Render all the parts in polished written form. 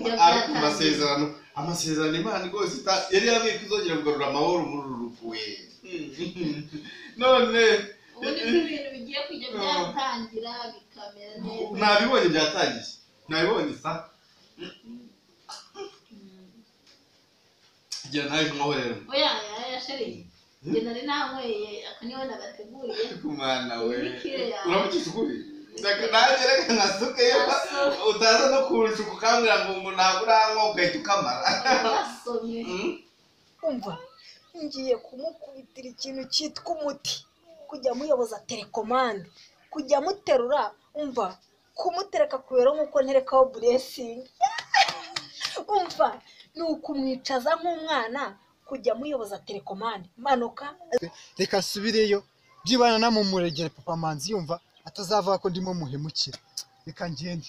amasezerano Imana rwose yari yabiye kuzongera kugarura amahoro muri uru rukuwe none ubu ni ibintu bigiye kujya byatangira bikamera neza nabibonye byatangiye nabibonye sa igihe nawe kumahorera oya sheri njye nari nanyweye akaniwe nagateguriye kumwana we uramukije ukuri nanjye reka nkasukeyo utaza no kunshuka ukambwira ngo umuntu ntabwo uranywa ugahita ukamara wasomye umva ngiye kumukubitira ikintu cyitwa umuti kujya muyoboza telekomande kujya muterura umva kumutereka kubera nk'uko nterekaho buresingi umva ni ukumwicaza nk'umwana kujya muyoboza telekomande manuka reka subireyo byibana na mu muregere papa manzi yumva atazavuga ko ndimo muhemukira reka ngende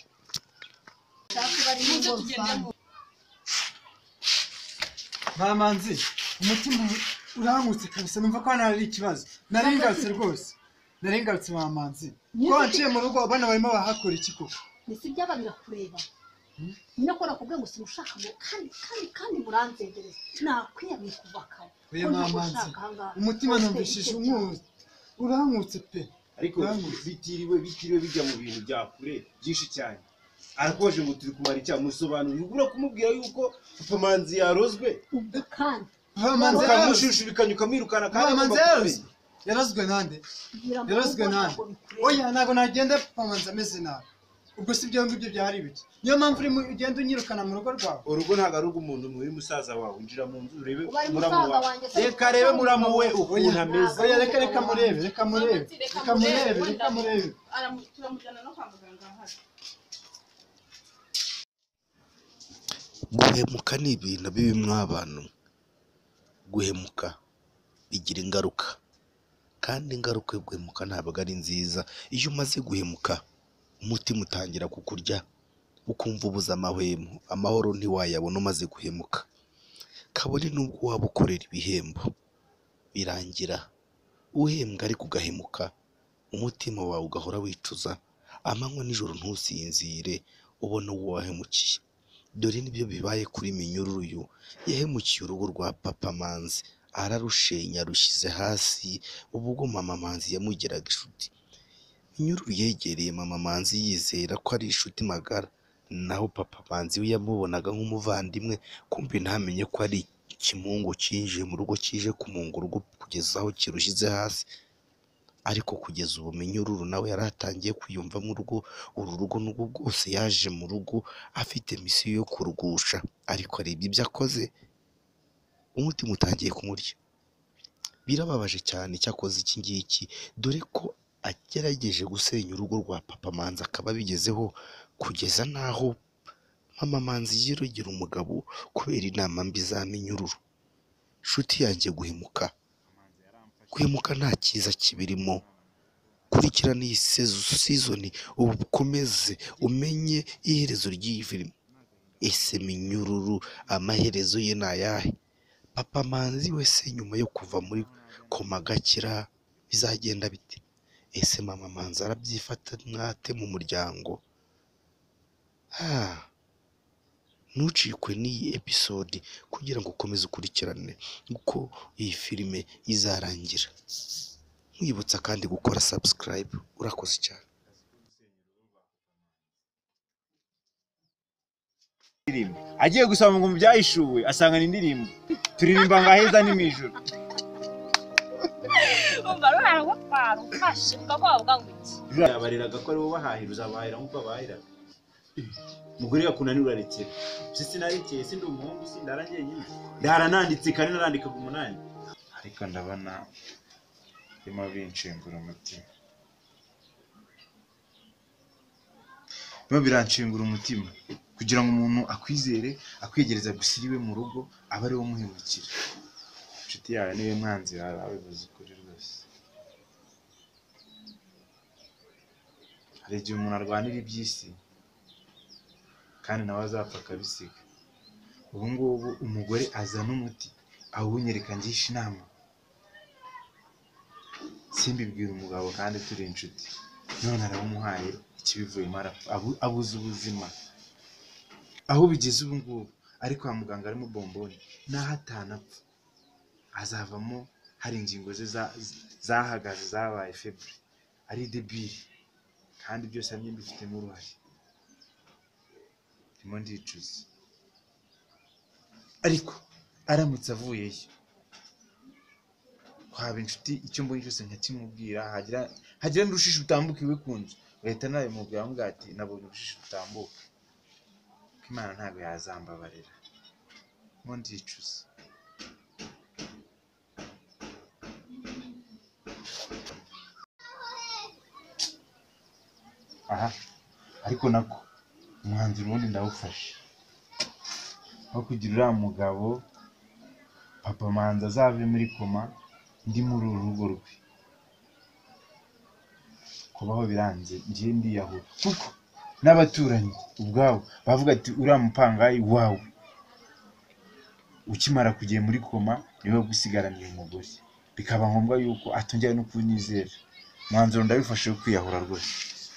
Mamanzi umutima urankutse kabisa numva ko hano hari ikibazo narengarutse rwose narengarutse Mamanzi ko wanciye mu rugo abana barimo bahakora iki koko nisi byaba birakureba nyine ko nakubwiye ngo simushaka ngo kandi muranzengereza nakwiyamye kuva kare oya Mamanzi umutima numvishije umwuzi urankutse pe ariko bitiriwe bijya mu bintu bya kure byinshi cyane arakoje ngo turi kumara icya musobanurira ubura kumubwira yuko Papa Manzi yarozwe ubwo kandi Mamanzi ukamushushubikanya ukamwirukana kandi Mamanzi yarozwe nande oya ntago nagenda Papa Manzi ameze nabi ubwo si byo ngibyo byari biki niyo mpamvu uri ugenda unyirukana mu rugo rwawe urugo ntago ari umuntu muri musaza wawe unjira mu nzu urebe muramu wawe reka rebe muramu we ukuntu ameze oya reka murebe turamujyana no kwa muganga hasi guhemuka ni ibintu bibi mw'abantu guhemuka bigira ingaruka kandi ingaruka yo guhemuka ntabwo ari nziza iyo umaze guhemuka umutima utangira kukurya ukumva ubuze amahoro ntiwayabona umaze guhemuka kabone nubwo waba ukorera ibihembo birangira uhembwa ariko ugahemuka umutima wawe ugahora wicuza amanywa nijoro ntusinzire ubona uwo wahemukiye dore nibyo bibaye kuri Minyururu yahemukiye urugo rwa Papa Manzi ararushenya rushyize hasi ubwo Mama Manzi yamugeraga inshuti Minyururu yegereye Mama Manzi yizera ko ari inshuti magara naho Papa Manzi we yamubonaga nk'umuvandimwe kumbe ntamenye ko ari ikimungo cyinjiye mu rugo kije kumunga urugo kugeza aho kirushyize hasi ariko kugeza ubu Minyururu nawe yaratangiye kwiyumva mu rugo uru rugo nubwo bwose yaje mu rugo afite misiyo yo kurugusha ariko arebye ibyo akoze umutima utangiye kumurya birababaje cyane cyakoze iki ngiki dore ko agerageje gusenya urugo rwa Papa Manzi akaba bigezeho kugeza naho Mama Manzi yirogera umugabo kubera inama mbi za Minyururu nshuti yanjye guhemuka nta cyiza kibirimo kurikirana iyi season ubu ukomeze umenye iherezo ry'iyi filime ese Minyururu amaherezo ye nayahe Papa Manzi wese nyuma yo kuva muri koma gakira bizagenda bite ese Mama Manzi arabyifata mwate mu muryango ntucikwe n'iyi episode kugira ngo ukomeze ukurikirane uko iyi filime izarangira mwibutsa kandi gukora subscribe urakoze cyane agiye gusaba ngo mu byahishuwe asanga indirimbo turirimba ngaheza ni mijoro umva rero watwara ufashe ukavuga ngo iki yabariraga ko ari bo bahahira uzabahira nk'uko bahira umugore yakunanira rekera sinarekeye sindi umuhungu sindarangiye nyine ndarananditse kandi narandikaga umunani ariko ndabona bima binshingura umutima biranshingura umutima kugira ngo umuntu akwizere akwegereza gusiriwe mu rugo aba ari wo muhemukira inshuti yawe niwe mwanzi yawe abivuze ukuri rwose hari igihe umuntu arwanira iby'isi kandi nawe azapfa akabisiga ubu ngubu umugore azana umuti awunyereka ngisha inama simbibwira umugabo kandi turi inshuti none arawumuhaye ikibivuyemo arapfa abuze ubuzima aho bigeze ubu ngubu ari kwa muganga arimo bomboni naho atanapfa azavamo hari ingingo ze zahagaze zabaye febure ari debile kandi byose hamwe mbifitemo uruhare ndimo ndicuza ariko aramutse avuyeyo kwaba inshuti icyo mbonye cyose nkakimubwira hagira n'urushishi rutambuka iwe ku nzu ugahita nawe mubwira ngo ati nabonye urushishi rutambuka ko Imana ntabwo yazambabarira mo ndicuza aha ariko nako umwanzuro ubundi ndawufashe aho kugira uriya mugabo papa manza azave muri koma ndi muri uru rugo rwe kubaho biranze ngiye ndiyahura kuko n'abaturanyi ubwabo bavuga ati uriya mupangayi wawe ukimara kugiye muri koma niwe gusigaraniye umugore bikaba ngombwa yuko atongera no kunyizera umwanzuro ndabifashe wo kwiyahura rwose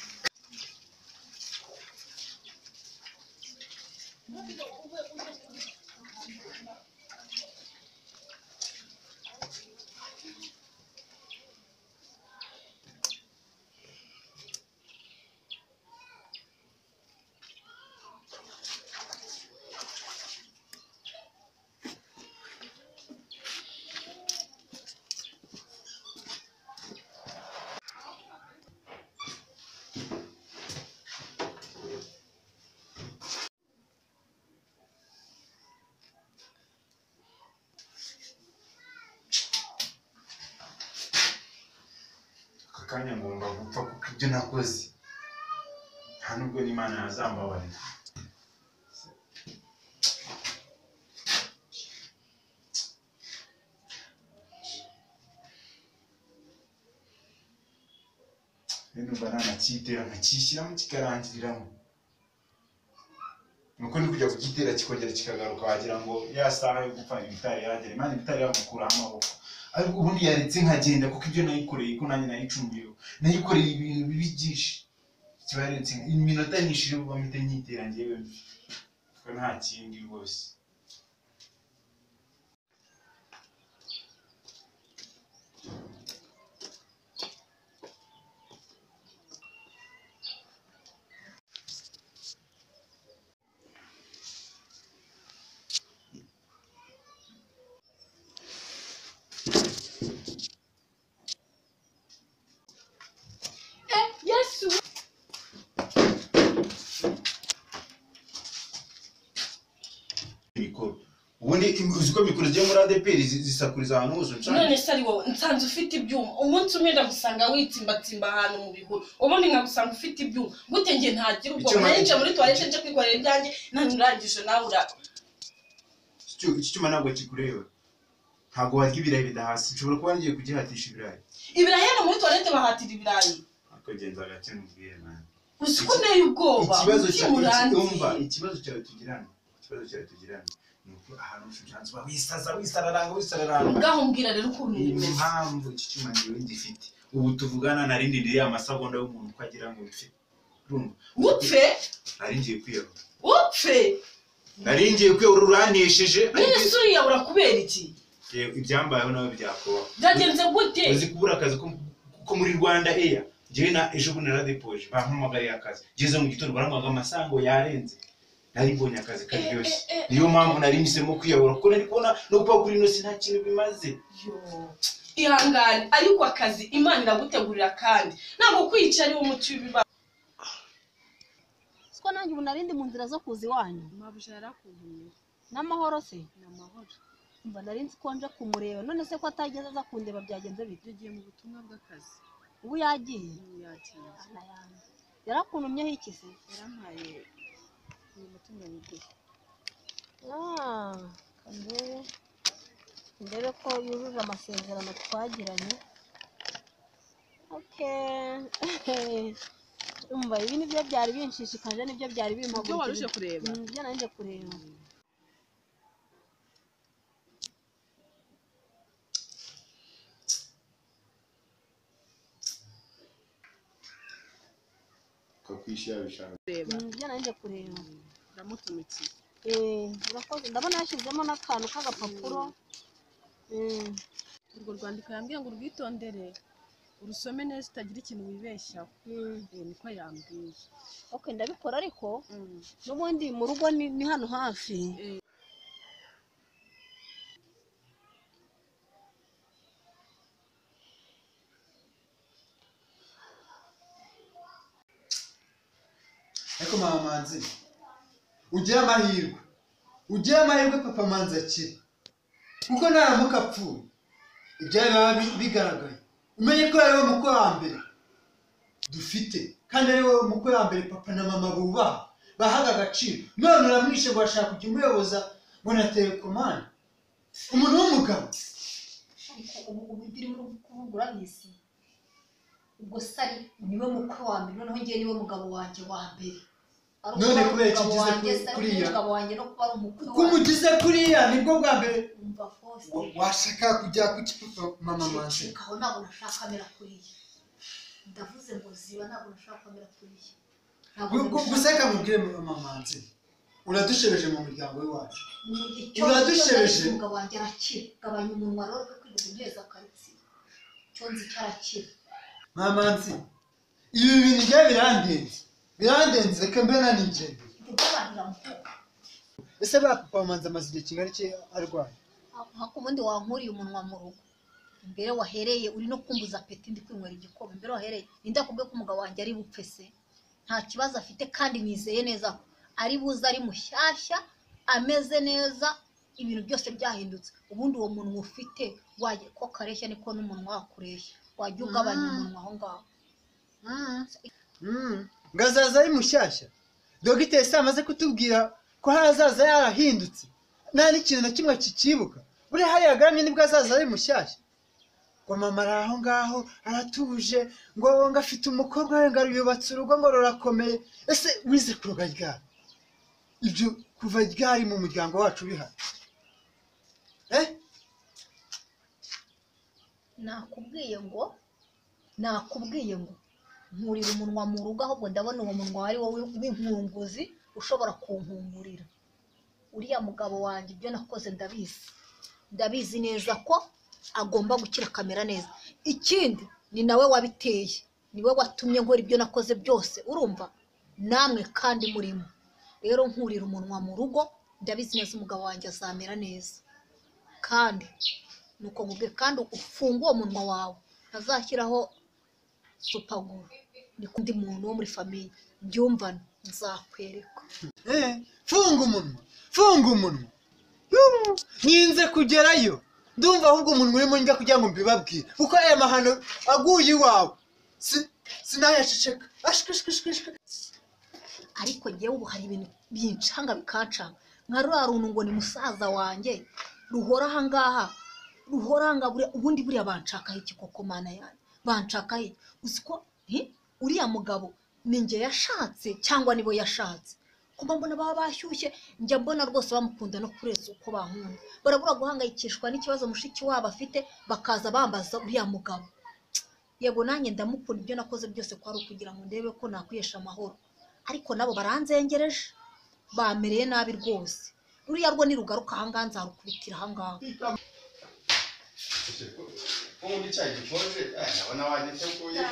kanya ngomba gupfa kuko ibyo nakoze nta nubwo n'Imana yazambabarira numva nanacyitera nkakishyiramo kikarangiriramo nuko ndi kujya kugitera kikongera kikagaruka wagira ngo ya saha yo gupfa ibitari yagera Imana ibitari yamukuraho amaboko ariko ubundi yaretse nkagenda kuko ibyo nayikoreye ko nanjye nayicumbiyeho nayikoreye ibintu bibi byinshi kibaretse iminota nyinshi yo bamite nyitera ngewe kuko nta kindi rwose ubundi uzi ko mikoro zigiye muri ADPR zisakuriza ahantu hose nshaka none se ari wowe nsanze ufite ibyuma umunsi umwe ndagusanga witsimbatsimba ahantu mu bihuru ubundi nkagusanga ufite ibyuma gute nge ntagira ubwo nanje muri toilette nje kwikorera ibyanjye ntanurangije nawe iki cyuma ntabwo kikureba ntabwo warya ibirayi bidahasi nshobora kuba ngiye kugihatisha ibirayi hano muri toilette bahatira ibirayi ariko genza gake mubwire man uzi ko nayo ubwoba ikibazo cyawe tugirana nuko ahantu ushanzwe wisararanga ngaho mbwira rero ukuntu impamvu iki cyuma ndiwe ngifite ubu tuvugana narindi ndiri amasegonda y'umuntu ko agira ngo mfite urumva upfe naringiye kwiyahura naringiye kwiyahura uranesheje none suri yabura kubera iki ibyambayeho nawe byakuba byagenze gute uzi kubura akazi ko muri Rwanda Air njyewe na ejo bundi naradepoje bampamagariye akazi ngeze mu gitondo baramwaga amasango yarenze nari mbonye akazi karyoshye niyo mpamvu nari mpisemo kwiyahura kuko nari kubona no kuba kuri ino si nta kintu bimaze ihangane ariko akazi Imana iragutegurira kandi ntabwo kwica ari wo muti w'ibiba siko nanjye ubu narindi mu nzira zo kuza iwanyu mabuja yarakuntuye n'amahoro se n'amahoro mba narinzi ko nje kumureba none se ko atageze aza kundeba byagenze bite yagiye mu butumwa bw'akazi ubu yagiye yarakuntumyeho iki se yarampaye uyu mutungo wiguye ndebe ko yujuje amasezerano twagiranye umva ibi nibyo byari binshishikaje nibyo byari bimpagurukije ibyo waruje kureba ibyo nanjye kureba kwishyira bishaka ibyo nanjye kureba ndamutumikiye. urakoze ndabona yashyizemo n'akantu k'agapapuro. Urwo rwandiko yambwiye ngo urwitondere urusome neza utagira ikintu wibeshyaho. Niko yambwiye. Okay, ndabikora ariko n'ubundi mu rugo ni hano hafi. ariko mama Manzi ugire amahirwe papa Manzi akiri kuko naramuka apfuye ibyo biba bigaragaye umenye ko ari we mukwe wa mbere dufite kandi ari we mukwe wa mbere papa na mama bubaha bahaga agaciro none uramwishe ngo ashaka kujya umuyoboza ngo nateye komande umuntu w'umugabo ariko ubu birimo kuvugura bisi ubwo sari niwe mukwe wa mbere noneho ngiye niwe mugabo wanjye wa mbere none kubera iki ugize kuriya umugabo wanjye no kuba ari umukwe ko umugize kuriya nibwo bwa mbere umva fose washaka kujya kuki papa mama Manzi aho ntabwo nashaka kamera kuriya ndavuze ngo ziba ntabwo nashaka kamera kuriya guseka mubwire mama Manzi uradushebeje mu muryango w'iwacu uradushebeje umugabo wanjye arakira gabanya umunwa rero kwiga neza karitsi cyonzi cyarakira mama Manzi ibi bintu bya birandenze reka mbe nanije ese ba papa Manzi amaze igihe kingana iki arwaye hakubundi wankuriye umunwa mu rugo mbere wahereye uri no kumbuza peti ndi kwinywera igikoma mbere wahereye indakubwe ko umugabo wanjye ari bupfe se nta kibazo afite kandi nizeye neza ko ari buza ari mushyashya ameze neza ibintu byose byahindutse ubundi uwo muntu ufite waje ko kareshya niko n'umuntu wakureshya wajya ugabanya umuntu aho ngaho ngazaza ari mushyashya dogiteri se amaze kutubwira ko hazaza yarahindutse nta n'ikintu na kimwe kikibuka buri hariya garamye nibwo azaza ari mushyashya ngo mama ari aho ngaho aratuje ngo afite umukobwa we ngo yubatse urugo ngo rurakomeye ese wize kuroga ryari ibyo kuva ryari mu muryango wacu bihari nakubwiye ngo nkurira umunwa mu rugo ahubwo ndabona uwo munwa ari wowe w'inkunguzi ushobora kunkungurira uriya mugabo wanjye ibyo nakoze ndabizi neza ko agomba gukira kamera neza ikindi ni nawe wabiteye niwe watumye nkora ibyo nakoze byose urumva namwe kandi murimo rero nkurira umunwa mu rugo ndabizi neza umugabo wanjye azamera neza kandi nuko nkubwiye kandi ufunga uwo munwa wawe ntazashyiraho supaguru ni kundi muntu wo muri famiye byumvana nzakwereka funga umunwa ninze kugerayo ndumva ahubwo umuntu urimo njya kugira ngo mbibabwire kuko aya mahano aguye iwawe sinayaceceka ariko ngewe ubu hari ibintu bincanga bikancanga nka ruriya runtu ngo ni musaza wanjye ruhora ahangaha ubundi buriya banshakaho iki koko mana yanjye banshakaho iki uzi ko uriya mugabo ni njye yashatse cyangwa nibo yashatse kuba mbona baba bashyushye njya mbona rwose bamukunda no kurenza uko bankunda barabura guhangayikishwa n'ikibazo mushiki wabo afite bakaza bambaza uriya mugabo yego nanjye ndamukunda ibyo nakoze byose ko ari ukugira ngo ndebe ko nakwihesha amahoro ariko nabo baranzengereje bamereye nabi rwose uriya rwo nirugaruka ahangaha nzarukubitira ahangaha ubundi cyayi gikonje ndabona wagiteguye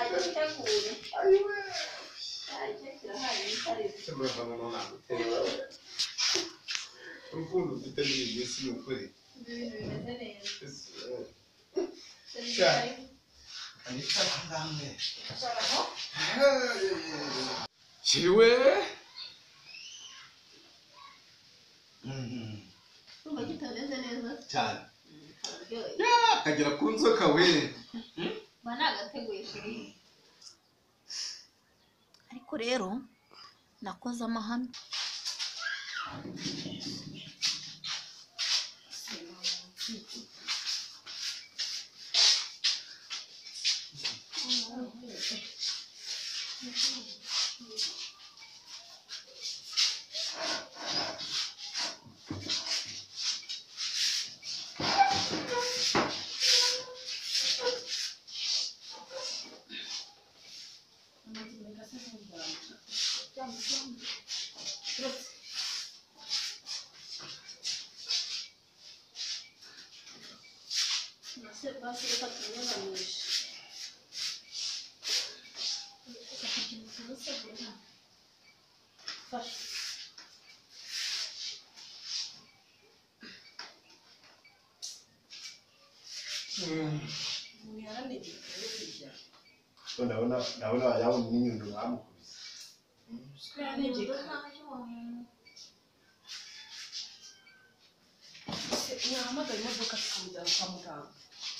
urukundo ufite muri iyi minsi ni ukuri kiriwe Urumva kitameze neza cyane akagera ku nzoka we mba nagateguye shiri ariko rero nakoze amahano se basi reka tunyuranyije fasha ndabona yabona n'inyundo bamukubise Nahamagaye imodoka tukajyana kwa muganga.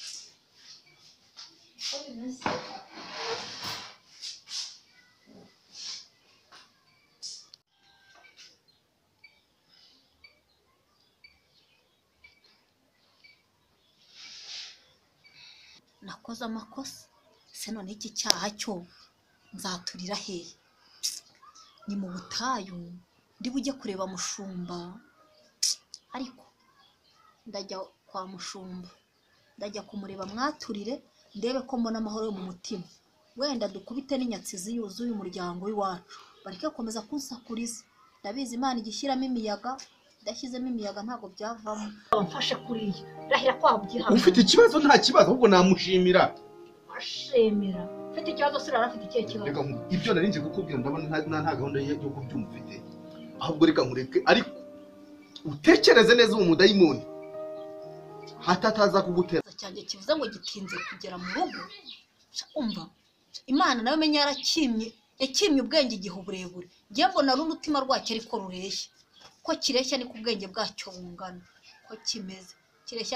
nakoze amakosa se none iki cyaha cyo nzaturira hehe ni mu butayu ndi bujye kureba mushumba ariko ndajya kwa mushumba ndajya kumureba mwaturire ndebe ko mbona amahoro yo mu mutima wenda dukubite n'inyatsizi yuzuye umuryango w'iwacu bareke komeza kunsakuriza ndabizi Imana igishyiramo imiyaga idashyizemo imiyaga ntabwo byavamo mfashe kuriya rahira kwa byiha ufite ikibazo nta kibazo ahubwo namushimira ashemera ufite ikibazo sira rafite ikihe kibazo reka ibyo nari nzi kukubwira ndabona nta gahunda yo kubyumva ufite ahubwo reka nkureke ariko utekereze neza uwo mudayimoni hatataza kugutera cyanjye kivuze ngo gitinze kugera mu rugo umva Imana nawe menya yakimye ubwenge igihe uburebure ngiye mbona n'umutima rwacyo ariko rureshya ko kireshya ni ku bwenge bwacyo bungana ko kimeze kireshya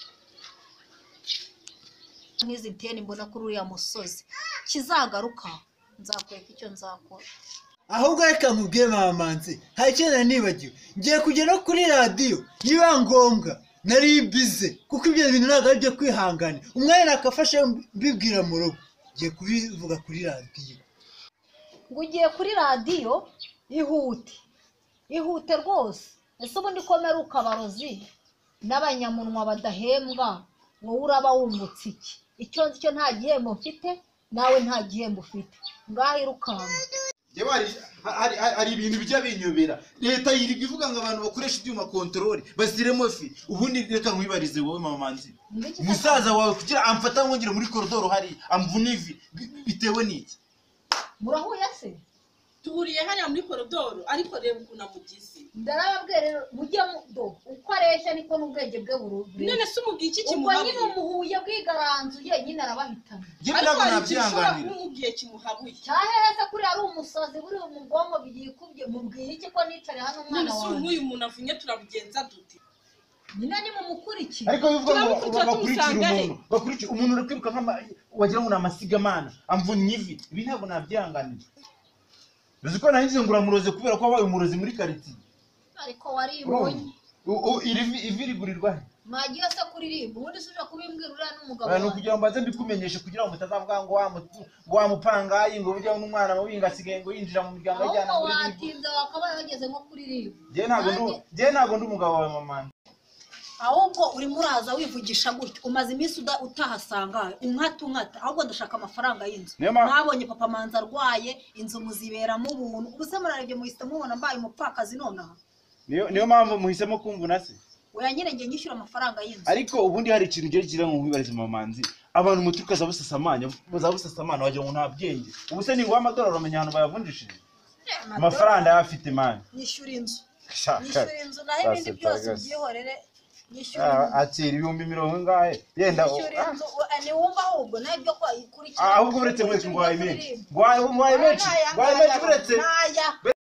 nk'izi ntene mbona kuri uriya musozi kizagaruka nzakwereka icyo nzakora ahubwo reka nkubwire Mamanzi hari ikintu nibagiwe ngiye kujya no kuri radiyo niba ngombwa nari bize kuko ibyo bintu ntabwo ari byo kwihangana umwanya nakafashe mbibwira mu rugo ngiye kubivuga kuri radiyo ngo ugiye kuri radiyo ihute rwose ese ubundi komera ukabarozi n'abanyamunwa badahembwa wowe uraba wungutse iki icyo nzi cyo nta gihembo mfite nawe nta gihembo ufite ngaho irukanga hari ibintu bijya binyobera leta yirirwa ivuga ngo abantu bakoresha ibyuma kontorore basiremo fi ubundi reka nkwibarize wowe Mamanzi umusaza wawe kugira amfata nkongere muri koridoro hari amvuna ivi bitewe n'iki murahuye se Tuhuriye hariya muri koridoro ariko reba ukuntu amugize. Ndarababwira rero mujye do uko areshya niko n'ubwenge bwe burubure. None se umubwiye iki kimuhabuye? Ubwo nyine umuhuye bwigaranzuye nyine arabahitana. Ariko nabyihanganira. Umubwiye kimuhabuye. Cyahehe se kuri ari umusazi buri mu bwonko bigiye kubye mubwiye iki ko nicare hano umwana wawe. None se uyu muntu avunye turabugenza dute? Nyine ni mumukurikira. Ariko bivuga ngo bakurikira umuntu uri kwiruka wagira ngo namasigamana amvunye ivi ibi ntabwo nabyihanganira. Uzi ko nahinze ngura muroze kubera ko wabaye umurozi muri quartier. Ariko waribonye. Ivi rigurirwa he? Mwagiye se kuririmba ubundi suje kubimbwira uriya n'umugabo. Abantu kugira ngo mbaze mbikumenyeshe kugira ngo mutazavuga ngo wamupangaye ngo burya n'umwana mubinga asigaye ngo yinjira mu miryango ajyana muri ibi. Watinze wakabaye bageze nko kuririmba. Je ntago ndi umugabo wawe mama. Ahubwo uri muraza wivugisha gutyo umaze iminsi utahasanga unkata ahubwo ndashaka amafaranga y'inzu mwabonye papa manza arwaye inzu muziberamo ubuntu ubuse murarebye muhise mubona mbaye umupfakazi nonaha niyo mpamvu muhisemo kumvuna se oya nyine ngiye nyishyura amafaranga y'inzu ariko ubundi hari ikintu gihe kigira ngo nkwibarize Mamanzi abantu mutukaza busasamanya wagira ngo nta bwenge ubuse ni ngo amadolari amenya ahantu bayavunjishije amafaranga yafite man nyishyura inzu naho ibindi byose byihorere atira 1000 ngahe yenda ni wumva ahubwo nabyo ko ikurikira ahubwo uretse mwese ngo wayimenye uretse